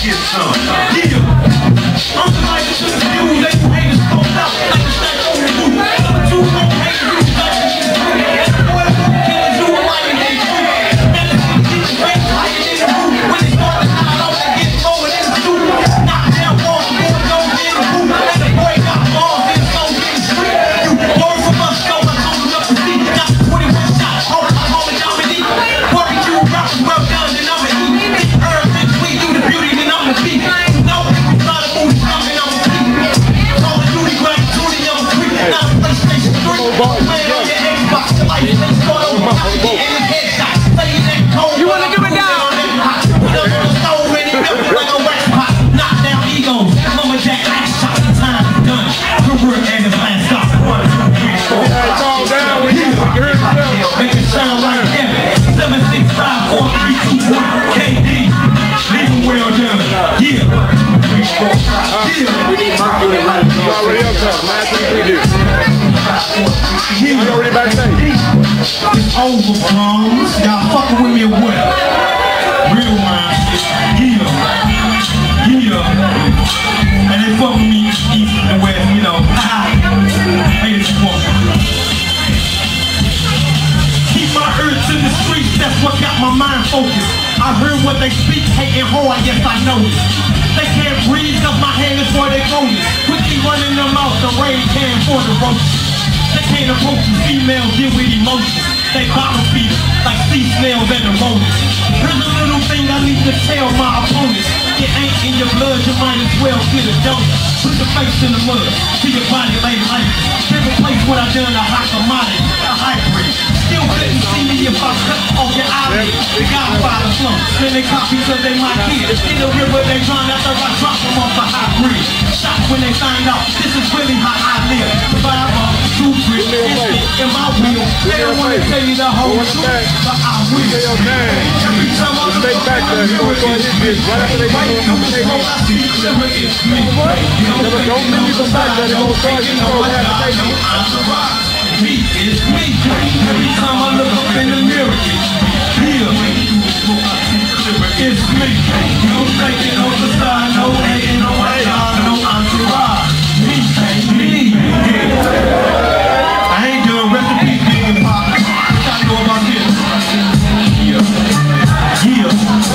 get some. Yeah. I'm somebody that took the view, they who haters spoke out like a stack on the roof. Number two, don't hate you, like the shit. Boy, the fuck killers, you a lion, hate you. Man, this shit get the face higher than the roof. When they start to hide out, they get lower than the stoop. Knock down walls, boy, go in the roof. And the boy got balls, then so in the street. You learn from us, go, I told you up to see. Got 21 shots, hold my home and Dominique. Worry you, rock, well done, and I'm an eat. Earth and sweet, you the beauty, then I'm the beat. No, we try to move something, I'm a beat. Call of Duty, Black Duty, I'm a creep. Now PlayStation 3, playing on your Xbox. Like they start over, and it's headshot. Say it ain't cold. You wanna give it down? Put up on the stove, and it melted like a wax pot. Knock down egos, Mama Jack, ass shot, time done. Career and the last stop. 1, 2, 3, 4, 5, 6, 7, 8. Make it sound like heaven. 7, 6, 5, 4, 3, 2, 1. KD, leave them well done. Yeah. We need Mercury right now. You already up top, man. You already backstage. It's over, bros. Y'all fucking with me or what? Real man. Yeah. Yeah. And they fuck with me east and west, you know. Hey, it's fuck. Keep my ears to the streets, that's what got my mind focused. I heard what they speak, hating hard, yes I know it. They can't breathe cause my hand is for their bonus. Quickly running them out the rain can for the roast. They can't approach the females, deal with emotions. They bottle feed like sea snails and the rodents. Here's a little thing I need to tell my opponents. It ain't in your blood, you might as well get a donut. Put your face in the mud, see your body lay life. Every place what I done a hot commodity, a hybrid. Still couldn't see me if I cut off your eyelid. The Godfather slump, then they copy cause they my kids. In the river they drown after I drop them off a high bridge. Shot when they find out, this is really how I live. Survivor, true grit, instinct in my wheel. They don't wanna tell you the whole truth, but I will. Every time I look back there, you know it's me. Right through the smoke I see, it's me. Don't leave the fact that it won't start you know what I know entourage. Me is me. Every time I look up in the mirror, it's here. It's me. No taking on the side, no hating on my job, no entourage. Me. I ain't doing recipes, big and pop. What y'all know about this? Yeah.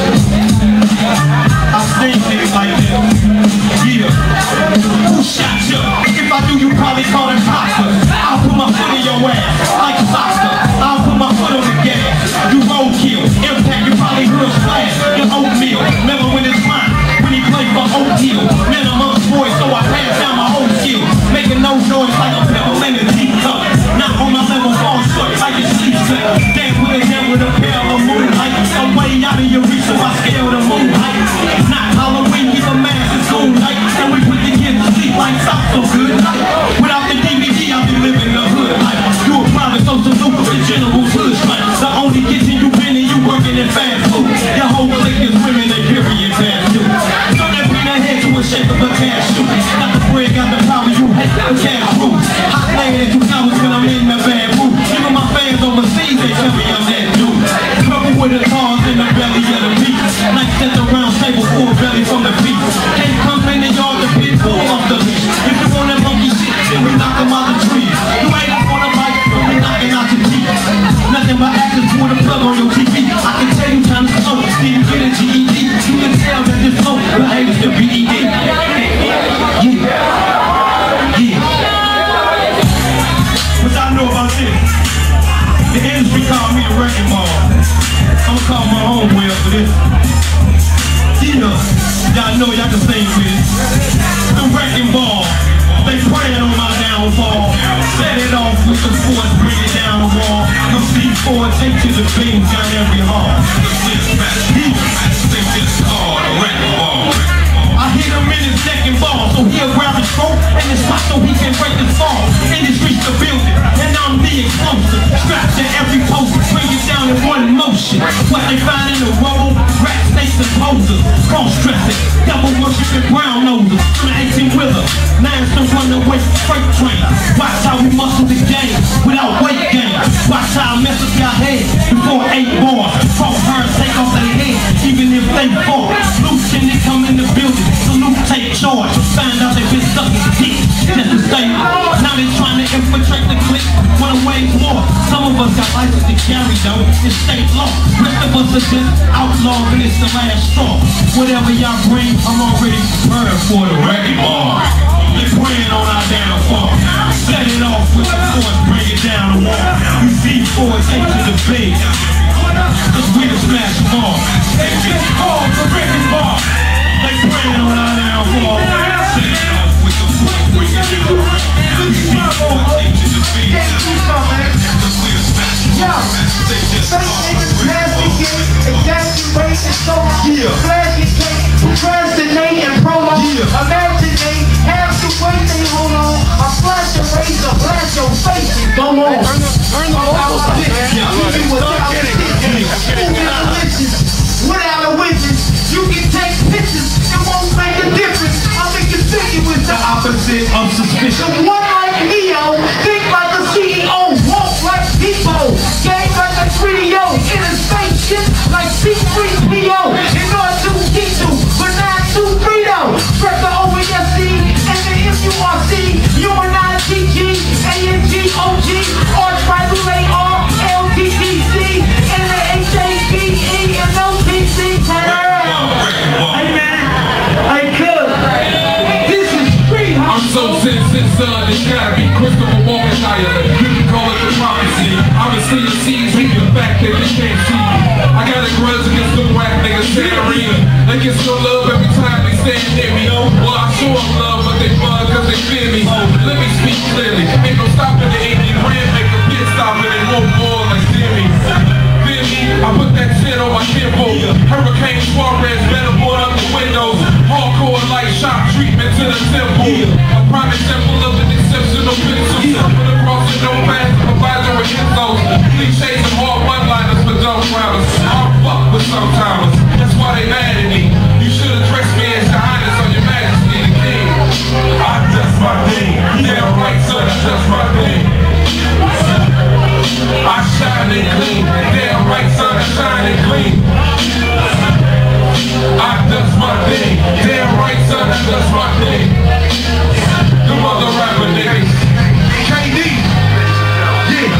I seen things like this. Yeah. Who shot you? If I do, you probably call him Papa. I'll put my foot in your ass like a boxer. I'll put my foot on the gas. You roadkill. Impact, you probably heard a splash. Your oatmeal. Remember when it's mine? When he played for Oak Hill. Man amongst boys, so I passed down my own skill. Making no noise like a pebble in a teacup. Not on my level, fall short like a sheep slip. Dance with a hand with a pair of moonlight. I'm way out of your reach, so I scale the moonlight. Not Halloween, keep a mask and school night. And we put the kids to sleep like socks so good night. Without the DVD, I'll be living the hood life. You a private social loop with the general's hood strike. The only kitchen you been in, you working in fast food. Your whole clique is women, they period fast too. So they bring their head to a shape of a cashew. Got the bread, got the power, you hate the cash root. Hot playing at 2 hours when I'm in the bad mood. Even my fans overseas, they tell me I'm that dude. Purple with the cars in the belly of the beat. Like set the round table full belly from the beat. Can't come in the yard, the pit full of the leash. If you want that monkey shit, then we knock them out the trees. You ain't up on the bike, but we knocking out your teeth. Nothing but actors with a plug on your TV. I can tell you time to slow, see you get a GED. You can tell that this smoke behaves the BED. What y'all know about this? The industry called me a wrecking ball. I'ma call my homeboy up for this. Y'all know y'all can sing with it. The wrecking ball. They praying on my downfall. Set it off with the force, bring it down the wall. Come C4, take to the beams down every hall. A wrecking ball. I hit him in his second ball, so he'll grab his throat and his spot so he can break his fall. In his reach the building, and I'm the explosive. Strapped to every post, bring it down in one motion. What they find in the rubble, rat snakes and posers. Cross-dressing, double worshiping brown noses. From the 18-wheeler, 9s to run away freight train. Watch how we muscle the game without weight gain. Watch how I mess up your head before 8 bars. Cross hers, take off their head, even if they fall. Loose and they come in the Opposite, outlaw, but it's the last straw. Whatever y'all bring, I'm already prepared for the wrecking ball. They praying on our downfall. Set it off with the force, bring it down the wall. You see force, take to the base. Cause we done smash them all. They just called the wrecking ball. They praying on our downfall. Set it off with the force, bring it down the wall. You see force, take to the base. Cause we done smash them all. They just called the wrecking ball. Exaggerate and so flagellate, procrastinate and prolong, imaginate, have to wait, they hold on, I flash the razor, blast your face, and go on. Turn the vocals up, Without a witness, you can take pictures, it won't make a difference. I'm inconspicuous, the opposite of suspicion. One like Neo, think like a CEO, walk like people, game like a 3D-O, in a spaceship like C-3PO, in R2-D2, but not 2-3-0. Press the OVSC and the MURC, UNITG, ANGOG, R-Triple-AR, LTTC, and the HAPE and OTC. Hey man, I could. This is free. I'm so sensitive, son, it's gotta be Christopher Walken higher. You can call it the prophecy. I'm a seeing seeds, the fact that they can't see me. I got a grudge against the whack niggas in the arena. They get no love every time they stand near me. Well, I show them love, but they bug cause they fear me. Let me speak clearly. Ain't no stopping the 80 grand, make a pit stop and they won't ball like Jimmy. Fear me, I put that shit on my tempo. Hurricane Suarez, better board up the windows. Hardcore light shock treatment to the temple. A prime example of an exceptional pixel. Put across the no path, provider with insults. Cliches and hard one-liners for dumb rounders. I'm fucked with sometimes, that's why they mad at me. You should address me as your highness or your majesty the king. I dust my thing, damn right son, I dust my thing. I shine and clean, damn right son, I shine and clean. I dust my thing, damn right son, I dust my thing. The mother rapper niggas, KD, yeah.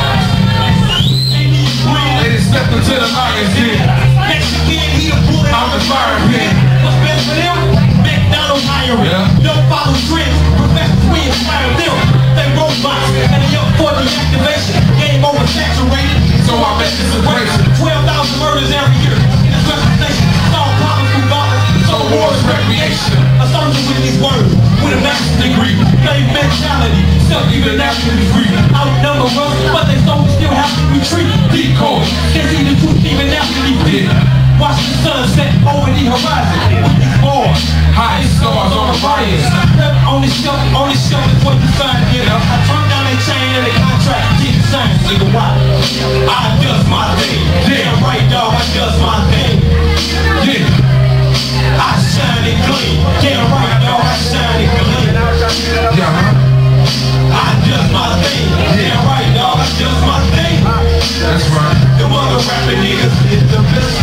They just stepped into the lion's den. I'm the fire pit. What's better for them? McDonald's hiring. Yeah. No follow trends. Professors, we inspire them. They robots and they up for deactivation. Game over saturated. So I bet this is racing. 12,000 murders every year in this reputation. Solve problems through violence. So war is recreation. A soldier with these words, with a master's degree. Slave mentality, self-even naturally free. Outnumber us, but they still have to retreat. Decoy. Can't see the truth even after they did. Watch the sun set over the horizon with these bars. Highest stars on the fires. On the shelf is what the sign did. I turned down their chain and the contract didn't sign. Nigga, why? I adjust my thing. Damn right, dog, I adjust my thing. Yeah. I shine it clean. Damn right, dog, I shine it clean. Yeah. I adjust my thing. Damn right, dog, I adjust my thing. That's right. The mother rapping niggas is the best.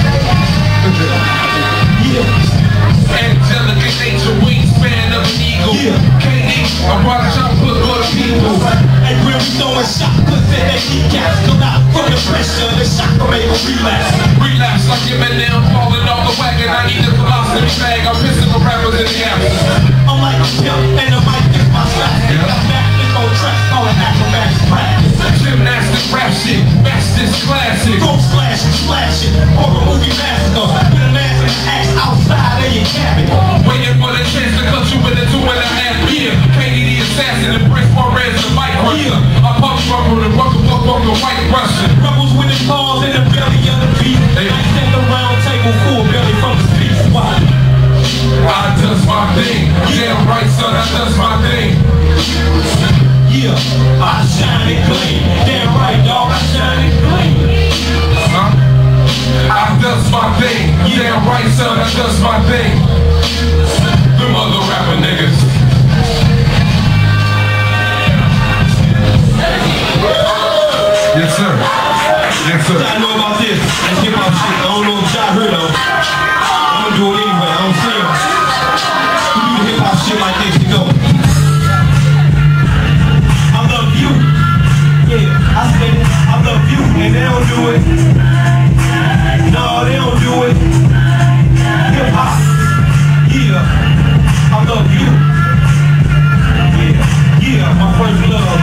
Yeah. Angelic and nature wingspan of an eagle. KD, I brought a shot put for the people. And really throwing shots, cause then they kneecaps come out from the pressure. The shock will make a relapse. Relapse like Eminem falling off the wagon. I need a philosophy bag. I'm pissing the rappers in the absence. I'm like a pimp and the mic is my slash. They got back in on tracks, call it acrobatics practice. Gymnastic rap shit, that's this classic. Go slashing, horror movie massacre. With a mask and axe outside of your cabin. Waiting for the chance to cut you in the 2.5 year. KD the assassin and Prince Suarez the mic crusher. I pump struggle and walk the white Russian. Rebels with the claws in the belly of the beast. I set the round table full belly from the streets. Why? I dust my thing. Damn right son, I dust my thing. Yeah, I shine it clean. Damn right, dog, I shine it clean. I dust my thing. love you. Yeah, my first love.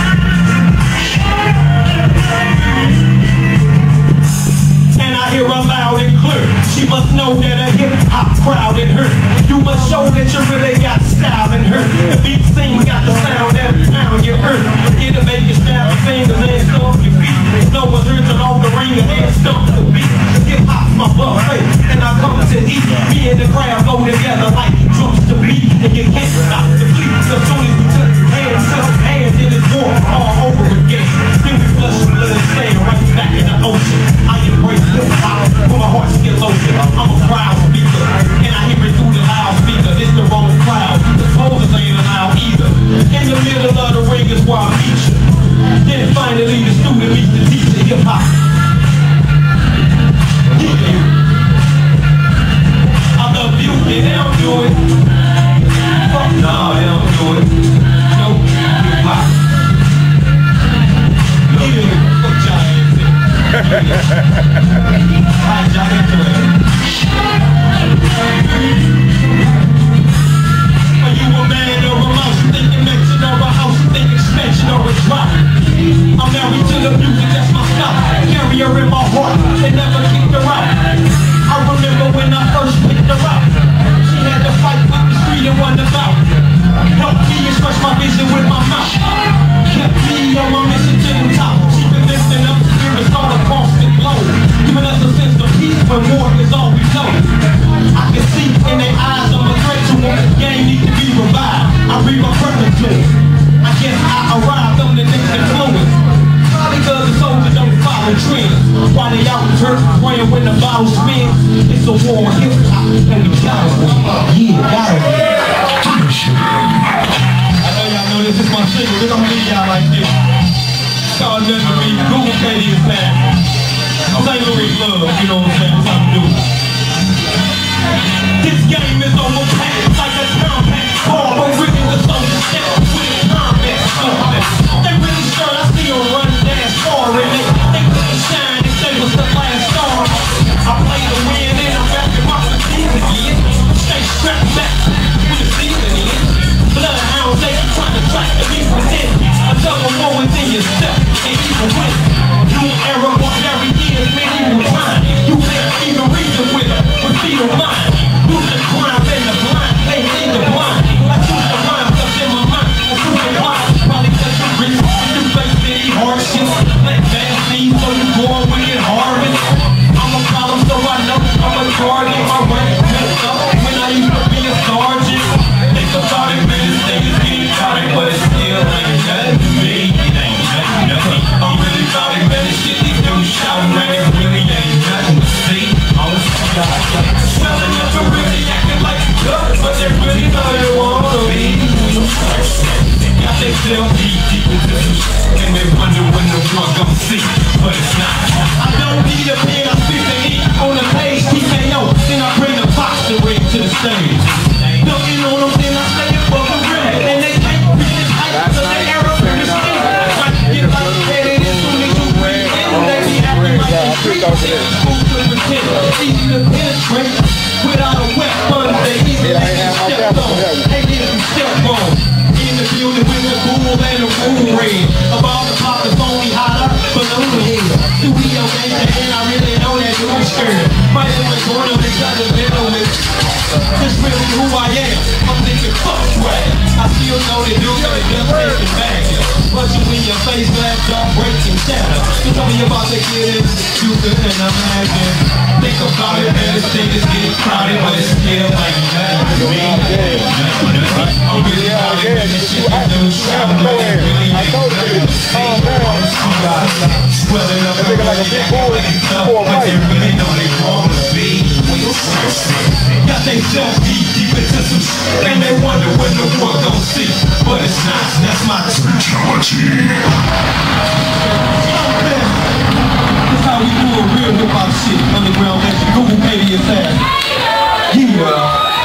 And I hear her loud and clear. She must know that a hip-hop crowd in her. You must show that you really got style in her. The beat scene got the sound every time you heard. It'll make you snap your fingers and stomp your feet. No one's heard to off the ring and stomp the beat. Hip-hop's my buffet, and I come to eat. Me and the crowd go together like drums to beat. And you can't stop the beat. As soon as we touch hands, then it's war all over again. Then we flush the blood and stay right back in the ocean. I embrace hip-hop for my heart still open. I'm a proud speaker, and I hear it through the loudspeaker. It's the wrong crowd, the posers ain't allowed either. In the middle of the ring is where I meet you. Then finally the student meets the teacher. Hip-hop. I love you, and they don't do it. Fuck no, they don't do it. No, hip-hop. Yeah, fuck y'all ass. Alright, y'all into it. Are you a man or a mouse? You think mention or a house? You think expansion or a drop? I'm married to the music, that's my stop. Carry her in my heart and never kicked her out. I remember when I first picked her up. She had to fight with the street and won the bout. Helped me express my vision with my mouth. Kept me on my mission to the top. She been lifting up spirits all across the globe, giving us a sense of peace when war is all we know. I can see in their eyes I'm a threat to them. Game need to be revived. I read my purpose to it. I guess I arrived on the next influence. Probably cause the soldiers don't follow trends. While they out in church praying when the bottle spins. It's a war of hip-hop and we got it. Yeah, got it. I know y'all know this is my single. We're gonna leave y'all like this. It's called Memory. Google Katie is back. St. Louis love, you know what I'm saying? What's up to do? This game is almost packed like a compact car, but really the soldiers step with a combat soldier. They really sure I see them run dance far, and they couldn't shine if they was the last star. I play the win and I'm rapping my fatigue again. Stay strapped back with the season in. Bloodhounds, they trying to track the beat within. A double war within yourself, and even win. New era, very years, many will find. You can't even reason with her, but feel mine. Use the crime and the blind, they in the blind. I choose the rhyme, cause in my mind, I choose the blind. Probably cause you're rich, you face city hardships. Let bad see, so you born with it harvest. I'm a problem, so I know I'm a target. My rank messed up when I used to be a sergeant. Think about it, man, this thing is getting caught, but it still ain't nothing to me. It ain't nothing to me. I'm really about it, man, this shit these dudes shouting, man, it really ain't nothing to see. Oh, swelling up and really acting like a duck, but they really know they wanna be. Got they self deep into some shit, and they wonder when the drug gon' see, but it's not. I don't need a pen, I spit the ink on the page, TKO, then I bring the boxing ring to the stage. Dunking on them, then I say it for the real, and they can't reach this height, so they arrow through the skin. Try to get like that, and as soon as you breathe in, they be acting like they street, easy to penetrate, without a weapon, they easily step on, they easily step on. In the building with the cool and the cool red. About the pop is only hotter, balloon head. Studio gangster and I really know that you was scared. Right in the corner because of middle. That's really who I am. I'm thinking fuck swag. I still know they do got just making back. But you in your face, glass don't break and shatter. You tell me about to get it, you couldn't imagine. Think about it, man, this thing is getting crowded, but it's still like nothing to me. I'm really about it, man, this shit is doing travel, but it really ain't nothing to see. Swelling up and really acting tough, but they really know they wanna be. Got they self deep into some shit, and they wonder when the world gon' see. But it's not, that's my brutality. That's how we do a real hip hop shit. Underground legend, Google Katie is that. Yeah.